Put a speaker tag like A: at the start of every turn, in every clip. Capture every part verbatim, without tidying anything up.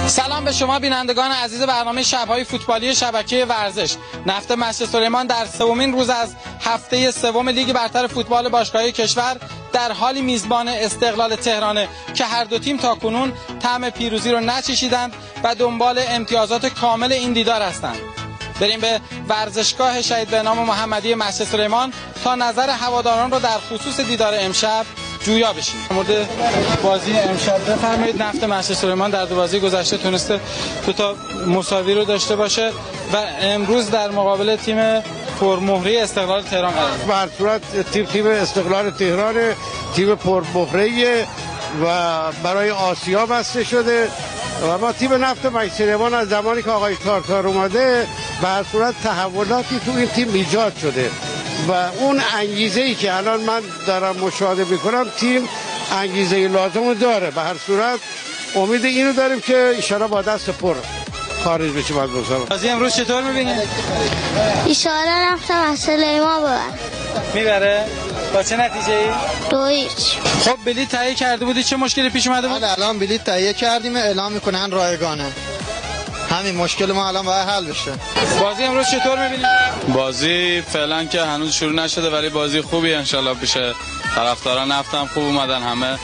A: سلام به شما بینندگان عزیز برنامه شب‌های فوتبالی شبکه ورزش. نفت مسجد سلیمان در سومین روز از هفته سوم لیگ برتر فوتبال باشگاهی کشور در حالی میزبان استقلال تهرانه که هر دو تیم تاکنون طعم پیروزی رو نچشیدند و دنبال امتیازات کامل این دیدار هستند. بریم به ورزشگاه شهید بهنام محمدی مسجد سلیمان تا نظر هواداران رو در خصوص دیدار امشب جویا بشیم. مورد بازی امشب بفرمایید. نفت مسجد سلیمان در دو بازی گذشته تونسته دو تا مساوی رو داشته باشه و امروز در مقابل تیم پرمهره استقلال تهران قرار
B: به هر صورت تیم تیم استقلال تهران تیم پرمهره و برای آسیا بسته شده و با تیم نفت مسجد سلیمان از زمانی که آقای تارتار اومده به هر صورت تحولاتی تو این تیم ایجاد شده و اون انگیزه ای که الان من دارم مشاهده میکنم تیم انگیزه لازم داره. به هر صورت امید اینو داریم که ان شاءالله با دست پر خارج بشیم از بازار.
A: بازی امروز چطور میبینید؟
C: ان شاءالله نفت مسجد سلیمان ببره.
A: میبره؟ با چه نتیجه‌ای؟
C: دو هیچ.
A: خب بلیط تهیه کرده بودی، چه مشکلی پیش اومده بود؟
D: الان بلیط تهیه کردیم، اعلام میکنن رایگانه. همین مشکل ما الان باید حل بشه.
A: بازی امروز چطور می‌بینید؟
E: بازی فعلا که هنوز شروع نشده ولی بازی خوبی انشالله بشه. طرفداران نفت هم خوب اومدن، همه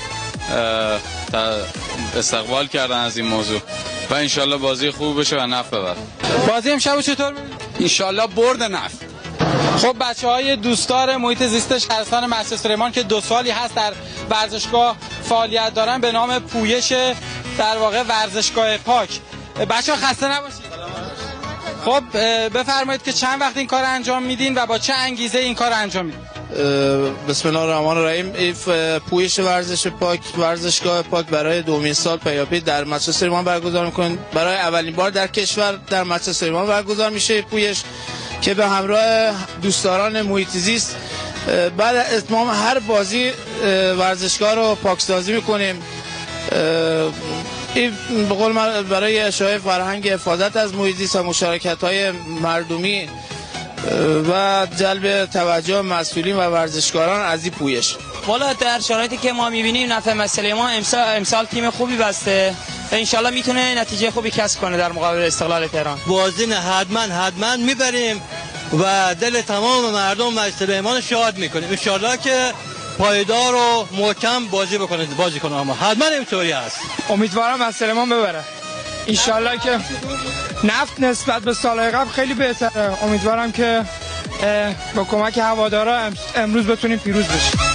E: استقبال کردن از این موضوع و انشالله بازی خوب بشه و نفت ببره.
A: بازی امشب چطور می‌بینید؟
E: انشالله برد نفت.
A: خب بچه‌های دوستدار محیط زیست شهرستان مسجد سلیمان که دو سالی هست در ورزشگاه فعالیت دارن به نام پویش در واقع ورزشگاه پاک. بچه‌ها خسته نباشید. خب بفرمایید که چند وقت این کار انجام میدین و با چه انگیزه این کار انجام میدین؟
F: بسم الله الرحمن الرحیم. پویش ورزش پاک ورزشگاه پاک برای دومین سال پیاپی در مسجد سلیمان برگزار میکنه. برای اولین بار در کشور در مسجد سلیمان برگزار میشه پویش که به همراه دوستداران محیط زیست بعد از اتمام هر بازی ورزشگاه رو پاکسازی میکنیم. این به قول من برای اشاعه فرهنگ حفاظت از محیط زیست و مشارکت‌های مردمی و جلب توجه مسئولین و ورزشکاران از این پویش.
G: والا در شرایطی که ما می‌بینیم نفت مسجد سلیمان امسال امسال تیم خوبی بسته و انشالله میتونه نتیجه خوبی کسب کنه در مقابل استقلال تهران.
H: بازی نه حتما حتما میبریم و دل تمام مردم مسجد سلیمان شاد میکنیم. ان شاءالله که پایدار و محکم بازی بکنه بازی کنه اما حتما اینطوری است.
I: امیدوارم از سلیمان ببره. ان شاءالله که نفت نسبت به سالهای قبل خیلی بهتره. امیدوارم که با کمک هوادارا امروز بتونیم پیروز بشیم.